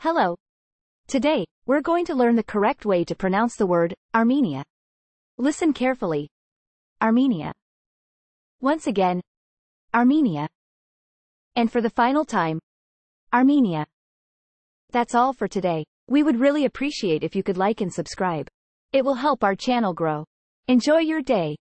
Hello. Today, we're going to learn the correct way to pronounce the word Armenia. Listen carefully. Armenia. Once again, Armenia. And for the final time, Armenia. That's all for today. We would really appreciate if you could like and subscribe. It will help our channel grow. Enjoy your day.